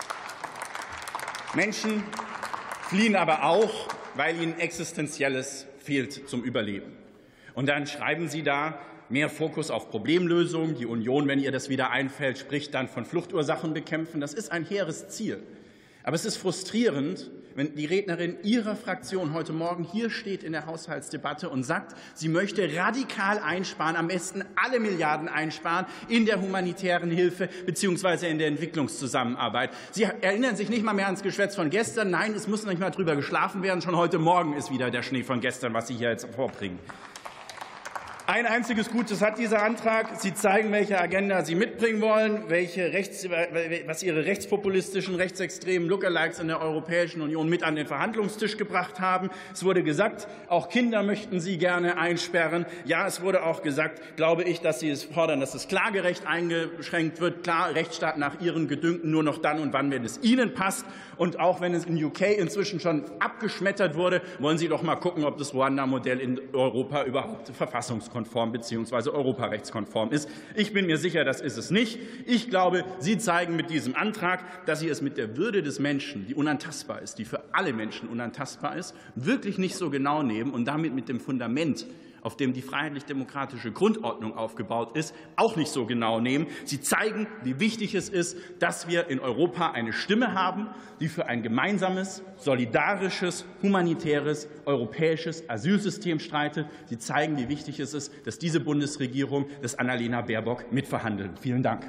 Menschen fliehen aber auch, weil ihnen Existenzielles fehlt zum Überleben. Und dann schreiben Sie da, mehr Fokus auf Problemlösung. Die Union, wenn ihr das wieder einfällt, spricht dann von Fluchtursachen bekämpfen. Das ist ein hehres Ziel. Aber es ist frustrierend, wenn die Rednerin Ihrer Fraktion heute Morgen hier steht in der Haushaltsdebatte und sagt, sie möchte radikal einsparen, am besten alle Milliarden einsparen in der humanitären Hilfe bzw. in der Entwicklungszusammenarbeit. Sie erinnern sich nicht mal mehr ans Geschwätz von gestern. Nein, es muss nicht mal drüber geschlafen werden. Schon heute Morgen ist wieder der Schnee von gestern, was Sie hier jetzt vorbringen. Ein einziges Gutes hat dieser Antrag. Sie zeigen, welche Agenda Sie mitbringen wollen, was Ihre rechtspopulistischen, rechtsextremen Lookalikes in der Europäischen Union mit an den Verhandlungstisch gebracht haben. Es wurde gesagt, auch Kinder möchten Sie gerne einsperren. Ja, es wurde auch gesagt, glaube ich, dass Sie es fordern, dass das Klagerecht eingeschränkt wird. Klar, Rechtsstaat nach Ihren Gedünken nur noch dann und wann, wenn es Ihnen passt. Und auch wenn es in UK inzwischen schon abgeschmettert wurde, wollen Sie doch mal gucken, ob das Ruanda-Modell in Europa überhaupt verfassungskonform bzw. europarechtskonform ist. Ich bin mir sicher, das ist es nicht. Ich glaube, Sie zeigen mit diesem Antrag, dass Sie es mit der Würde des Menschen, die unantastbar ist, die für alle Menschen unantastbar ist, wirklich nicht so genau nehmen und damit mit dem Fundament, auf dem die freiheitlich-demokratische Grundordnung aufgebaut ist, auch nicht so genau nehmen. Sie zeigen, wie wichtig es ist, dass wir in Europa eine Stimme haben, die für ein gemeinsames, solidarisches, humanitäres, europäisches Asylsystem streitet. Sie zeigen, wie wichtig es ist, dass diese Bundesregierung, dass Annalena Baerbock mitverhandelt. Vielen Dank.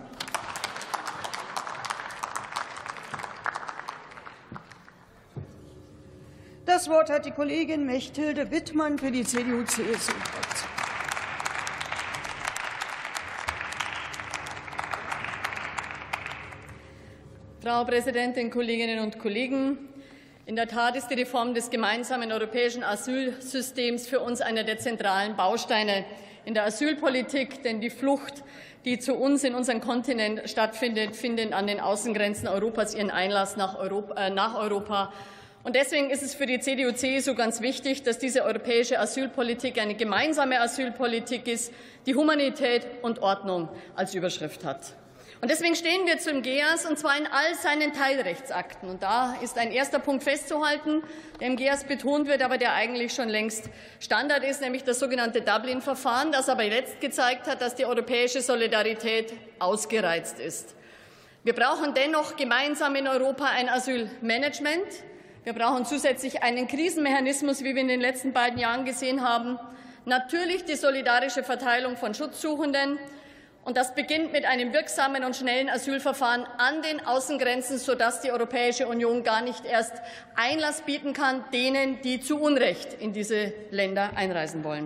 Das Wort hat die Kollegin Mechthilde Wittmann für die CDU-CSU-Fraktion. Frau Präsidentin, Kolleginnen und Kollegen! In der Tat ist die Reform des gemeinsamen europäischen Asylsystems für uns einer der zentralen Bausteine in der Asylpolitik, denn die Flucht, die zu uns in unserem Kontinent stattfindet, findet an den Außengrenzen Europas ihren Einlass nach Europa. Und deswegen ist es für die CDU-CSU ganz wichtig, dass diese europäische Asylpolitik eine gemeinsame Asylpolitik ist, die Humanität und Ordnung als Überschrift hat. Und deswegen stehen wir zum GEAS, und zwar in all seinen Teilrechtsakten. Und da ist ein erster Punkt festzuhalten, der im GEAS betont wird, aber der eigentlich schon längst Standard ist, nämlich das sogenannte Dublin-Verfahren, das aber jetzt gezeigt hat, dass die europäische Solidarität ausgereizt ist. Wir brauchen dennoch gemeinsam in Europa ein Asylmanagement. Wir brauchen zusätzlich einen Krisenmechanismus, wie wir in den letzten beiden Jahren gesehen haben. Natürlich die solidarische Verteilung von Schutzsuchenden. Und das beginnt mit einem wirksamen und schnellen Asylverfahren an den Außengrenzen, sodass die Europäische Union gar nicht erst Einlass bieten kann denen, die zu Unrecht in diese Länder einreisen wollen.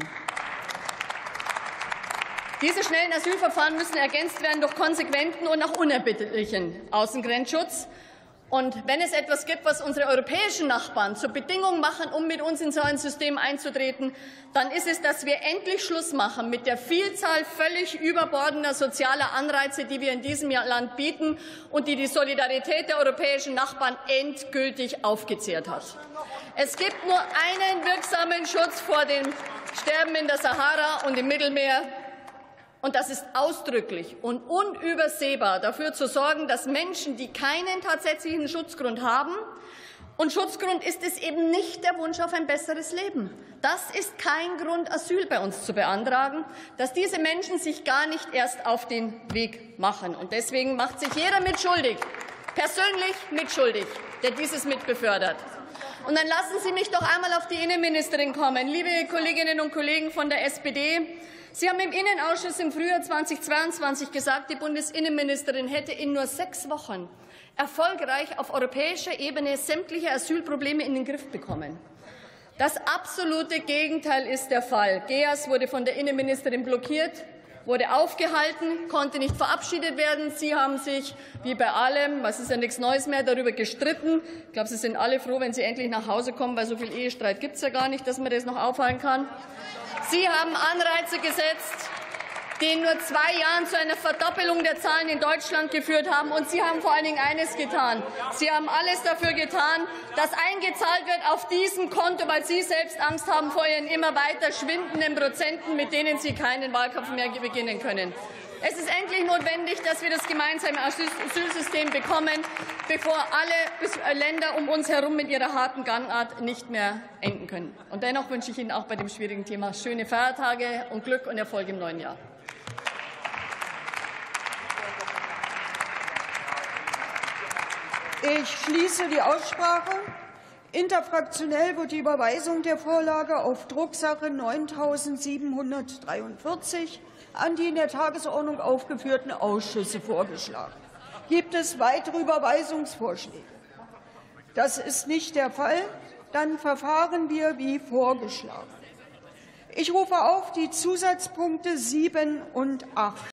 Diese schnellen Asylverfahren müssen ergänzt werden durch konsequenten und auch unerbittlichen Außengrenzschutz. Und wenn es etwas gibt, was unsere europäischen Nachbarn zur Bedingung machen, um mit uns in so ein System einzutreten, dann ist es, dass wir endlich Schluss machen mit der Vielzahl völlig überbordender sozialer Anreize, die wir in diesem Land bieten und die die Solidarität der europäischen Nachbarn endgültig aufgezehrt hat. Es gibt nur einen wirksamen Schutz vor dem Sterben in der Sahara und im Mittelmeer. Und das ist ausdrücklich und unübersehbar, dafür zu sorgen, dass Menschen, die keinen tatsächlichen Schutzgrund haben, und Schutzgrund ist es eben nicht der Wunsch auf ein besseres Leben. Das ist kein Grund, Asyl bei uns zu beantragen, dass diese Menschen sich gar nicht erst auf den Weg machen. Und deswegen macht sich jeder mitschuldig, persönlich mitschuldig, der dieses mitbefördert. Und dann lassen Sie mich doch einmal auf die Innenministerin kommen. Liebe Kolleginnen und Kollegen von der SPD, Sie haben im Innenausschuss im Frühjahr 2022 gesagt, die Bundesinnenministerin hätte in nur 6 Wochen erfolgreich auf europäischer Ebene sämtliche Asylprobleme in den Griff bekommen. Das absolute Gegenteil ist der Fall. GEAS wurde von der Innenministerin blockiert, wurde aufgehalten, konnte nicht verabschiedet werden. Sie haben sich, wie bei allem, was ist ja nichts Neues mehr, darüber gestritten. Ich glaube, Sie sind alle froh, wenn Sie endlich nach Hause kommen, weil so viel Ehestreit gibt es ja gar nicht, dass man das noch aufhalten kann. Sie haben Anreize gesetzt, die in nur 2 Jahren zu einer Verdoppelung der Zahlen in Deutschland geführt haben. Und Sie haben vor allen Dingen eines getan. Sie haben alles dafür getan, dass eingezahlt wird auf diesem Konto, weil Sie selbst Angst haben vor Ihren immer weiter schwindenden Prozenten, mit denen Sie keinen Wahlkampf mehr beginnen können. Es ist endlich notwendig, dass wir das gemeinsame Asylsystem bekommen, bevor alle Länder um uns herum mit ihrer harten Gangart nicht mehr enden können. Und dennoch wünsche ich Ihnen auch bei dem schwierigen Thema schöne Feiertage und Glück und Erfolg im neuen Jahr. Ich schließe die Aussprache. Interfraktionell wird die Überweisung der Vorlage auf Drucksache 9743 an die in der Tagesordnung aufgeführten Ausschüsse vorgeschlagen. Gibt es weitere Überweisungsvorschläge? Das ist nicht der Fall. Dann verfahren wir wie vorgeschlagen. Ich rufe auf die Zusatzpunkte 7 und 8.